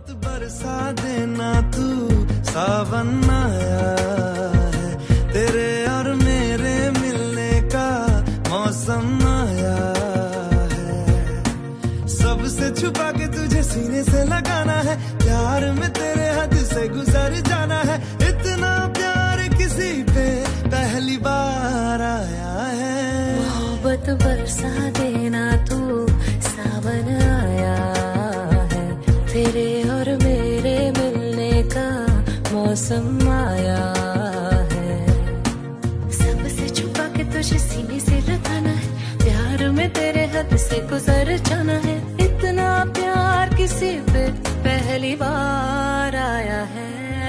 मोहब्बत बरसा देना तू, सावन आया है, तेरे और मेरे मिलने का मौसम आया है। सबसे छुपा के तुझे सीने से लगाना है, प्यार में तेरे हद से गुजर जाना है। इतना प्यार किसी पे पहली बार आया है। मोहब्बत बरसा देना तू, सावन आया है, तेरे और मेरे मिलने का मौसम आया है। सबसे छुपा के तुझे सीने से लगाना है, प्यार में तेरे हद से गुजर जाना है। इतना प्यार किसी पे पहली बार आया है।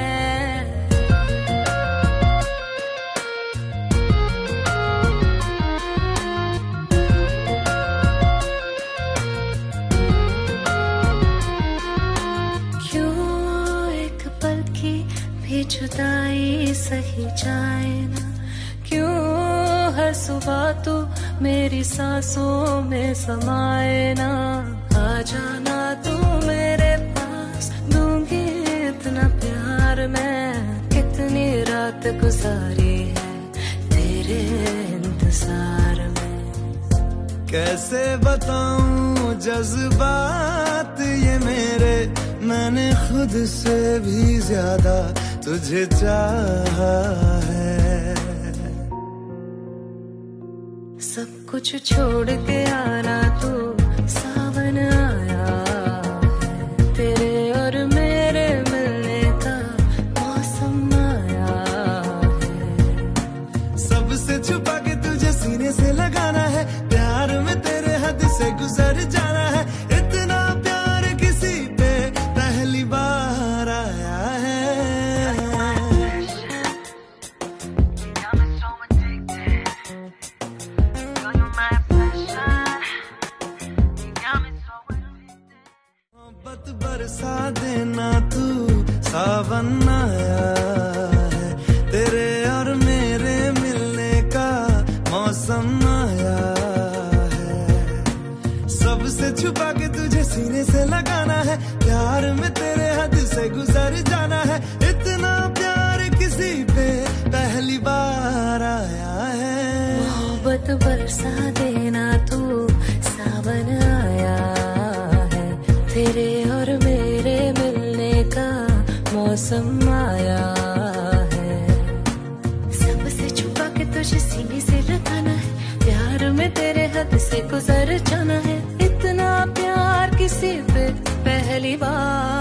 जुदाई सही जाए ना, क्यों हर सुबह तू मेरी सांसों में समाए ना। आ जाना तू मेरे पास, दूंगी इतना प्यार मैं। कितनी रात गुजारी है तेरे इंतजार में। कैसे बताऊं जज्बात ये मेरे, मैंने खुद से भी ज्यादा तुझे चाहा है। सब कुछ छोड़ के आना तू, सावन आया है, तेरे और मेरे मिलने का मौसम आया है। सबसे छुपा के तुझे सीने से लगाना है, प्यार में तेरे हद से गुजर जाना है। इतना प्यार किसी पे पहली बार आया है। मोहब्बत बरसा देना तू, सावन आया है, तेरे और मेरे मिलने का मौसम आया है। सबसे छुपा के तुझे सीने से लगाना है, प्यार में तेरे हद से गुजर जाना है। इतना प्यार किसी पे पहली बार आया है। मोहब्बत बरसा देना तू, सावन आया है, तेरे और मेरे मिलने का मौसम आया है। सबसे छुपा के तुझे सीने से लगाना है, प्यार में तेरे हद से गुजर जाना है। इतना प्यार किसी पे पहली बार